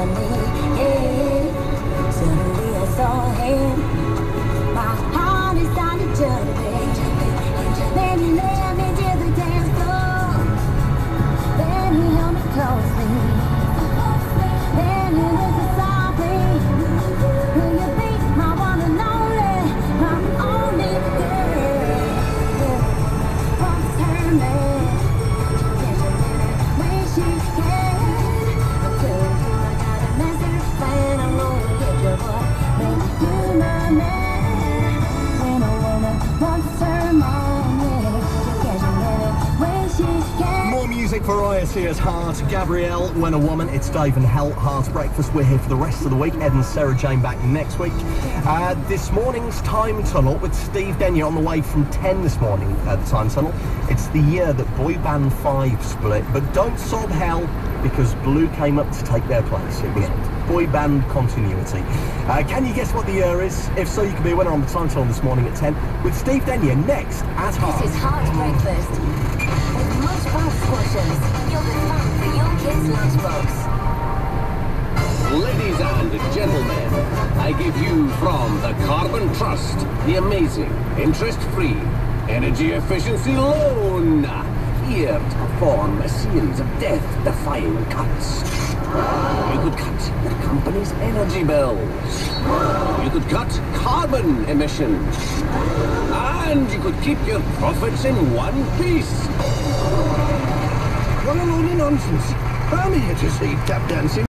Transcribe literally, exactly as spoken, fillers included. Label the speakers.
Speaker 1: me, yeah. Suddenly I saw him. My heart is started jumping. Then he led me to the dance floor. Then he held me closely. Then he whispered softly, will you be my one and only, my only girl? Once her man, catch a minute when she can. I'm telling you I got a master plan. I'm gonna get you, boy, make you my man. When a woman wants her man, yeah, catch a minute when she can.
Speaker 2: More music for Iosea's Heart, Gabrielle, When a Woman. It's Dave and Hell, Heart Breakfast. We're here for the rest of the week. Ed and Sarah Jane back next week. Uh, this morning's Time Tunnel with Steve Denyer on the way from ten this morning at the Time Tunnel. It's the year that Boy Band five split, but don't sob hell because Blue came up to take their place. It was Boy Band continuity. Uh, can you guess what the year is? If so, you can be a winner on the Time Tunnel this morning at ten with Steve Denyer next at Heart.
Speaker 1: This is Heart Breakfast with much fast portions. You'll be fun for your kids' lunchbox.
Speaker 3: Ladies and gentlemen, I give you from the Carbon Trust the amazing interest-free energy efficiency loan. Here to perform a series of death-defying cuts. You could cut the company's energy bills. You could cut carbon emissions. And you could keep your profits in one piece.
Speaker 2: What a load of nonsense. I'm here to see tap dancing.